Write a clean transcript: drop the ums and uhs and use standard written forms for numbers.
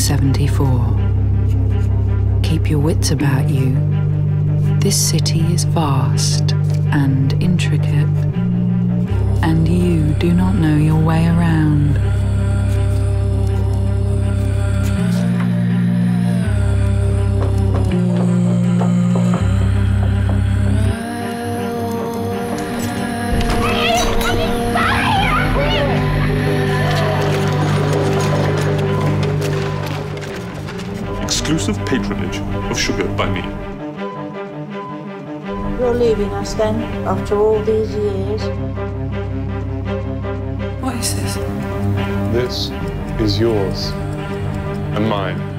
1974. Keep your wits about you. This city is vast and intricate, and you do not know your way around. Exclusive patronage of Sugar by me. You're leaving us then, after all these years? What is this? This is yours and mine.